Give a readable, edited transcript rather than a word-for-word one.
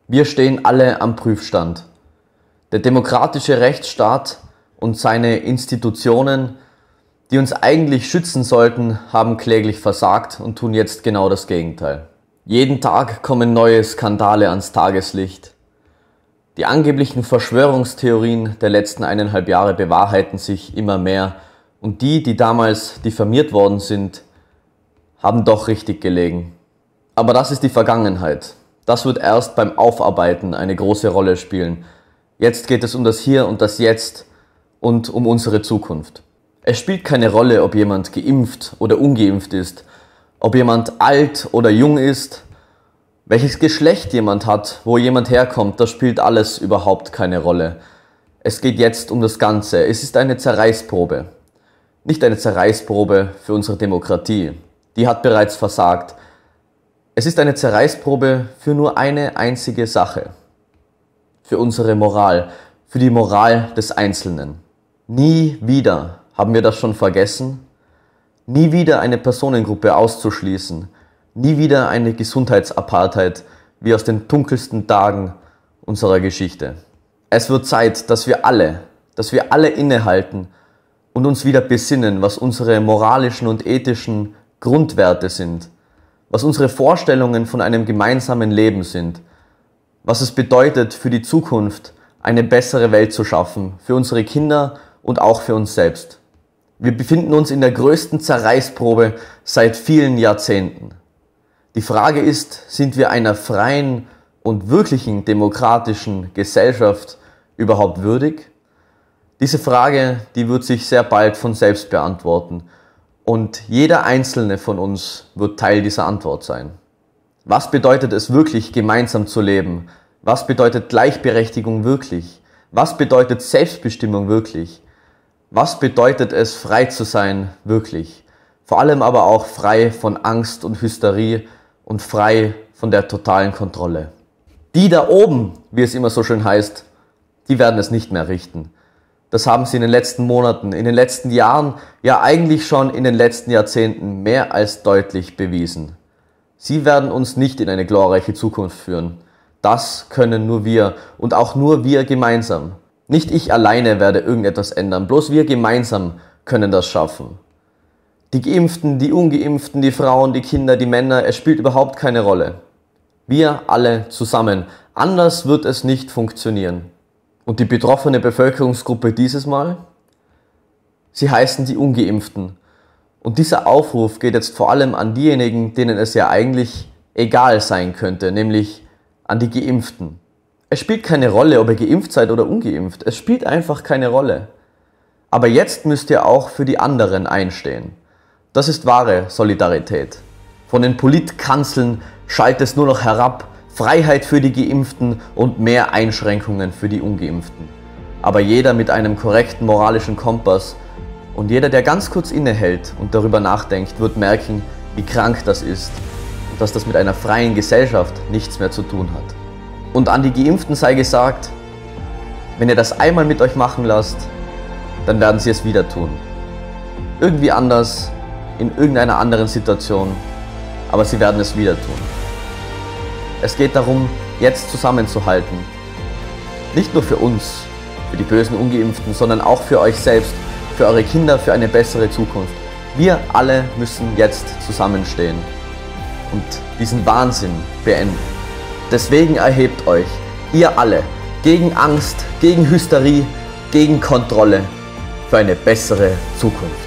Wir stehen alle am Prüfstand. Der demokratische Rechtsstaat und seine Institutionen, die uns eigentlich schützen sollten, haben kläglich versagt und tun jetzt genau das Gegenteil. Jeden Tag kommen neue Skandale ans Tageslicht. Die angeblichen Verschwörungstheorien der letzten 1,5 Jahre bewahrheiten sich immer mehr und die damals diffamiert worden sind, haben doch richtig gelegen. Aber das ist die Vergangenheit. Das wird erst beim Aufarbeiten eine große Rolle spielen. Jetzt geht es um das Hier und das Jetzt und um unsere Zukunft. Es spielt keine Rolle, ob jemand geimpft oder ungeimpft ist, ob jemand alt oder jung ist, welches Geschlecht jemand hat, wo jemand herkommt, das spielt alles überhaupt keine Rolle. Es geht jetzt um das Ganze. Es ist eine Zerreißprobe. Nicht eine Zerreißprobe für unsere Demokratie. Die hat bereits versagt. Es ist eine Zerreißprobe für nur eine einzige Sache. Für unsere Moral, für die Moral des Einzelnen. Nie wieder, haben wir das schon vergessen? Nie wieder eine Personengruppe auszuschließen. Nie wieder eine Gesundheitsapartheid wie aus den dunkelsten Tagen unserer Geschichte. Es wird Zeit, dass wir alle innehalten und uns wieder besinnen, was unsere moralischen und ethischen Grundwerte sind. Was unsere Vorstellungen von einem gemeinsamen Leben sind, was es bedeutet für die Zukunft, eine bessere Welt zu schaffen, für unsere Kinder und auch für uns selbst. Wir befinden uns in der größten Zerreißprobe seit vielen Jahrzehnten. Die Frage ist, sind wir einer freien und wirklichen demokratischen Gesellschaft überhaupt würdig? Diese Frage, die wird sich sehr bald von selbst beantworten. Und jeder einzelne von uns wird Teil dieser Antwort sein. Was bedeutet es wirklich, gemeinsam zu leben? Was bedeutet Gleichberechtigung wirklich? Was bedeutet Selbstbestimmung wirklich? Was bedeutet es, frei zu sein wirklich? Vor allem aber auch frei von Angst und Hysterie und frei von der totalen Kontrolle. Die da oben, wie es immer so schön heißt, die werden es nicht mehr richten. Das haben sie in den letzten Monaten, in den letzten Jahren, ja eigentlich schon in den letzten Jahrzehnten mehr als deutlich bewiesen. Sie werden uns nicht in eine glorreiche Zukunft führen. Das können nur wir und auch nur wir gemeinsam. Nicht ich alleine werde irgendetwas ändern, bloß wir gemeinsam können das schaffen. Die Geimpften, die Ungeimpften, die Frauen, die Kinder, die Männer, es spielt überhaupt keine Rolle. Wir alle zusammen. Anders wird es nicht funktionieren. Und die betroffene Bevölkerungsgruppe dieses Mal? Sie heißen die Ungeimpften. Und dieser Aufruf geht jetzt vor allem an diejenigen, denen es ja eigentlich egal sein könnte, nämlich an die Geimpften. Es spielt keine Rolle, ob ihr geimpft seid oder ungeimpft. Es spielt einfach keine Rolle. Aber jetzt müsst ihr auch für die anderen einstehen. Das ist wahre Solidarität. Von den Politkanzeln schallt es nur noch herab. Freiheit für die Geimpften und mehr Einschränkungen für die Ungeimpften. Aber jeder mit einem korrekten moralischen Kompass und jeder, der ganz kurz innehält und darüber nachdenkt, wird merken, wie krank das ist und dass das mit einer freien Gesellschaft nichts mehr zu tun hat. Und an die Geimpften sei gesagt, wenn ihr das einmal mit euch machen lasst, dann werden sie es wieder tun. Irgendwie anders, in irgendeiner anderen Situation, aber sie werden es wieder tun. Es geht darum, jetzt zusammenzuhalten. Nicht nur für uns, für die bösen Ungeimpften, sondern auch für euch selbst, für eure Kinder, für eine bessere Zukunft. Wir alle müssen jetzt zusammenstehen und diesen Wahnsinn beenden. Deswegen erhebt euch, ihr alle, gegen Angst, gegen Hysterie, gegen Kontrolle, für eine bessere Zukunft.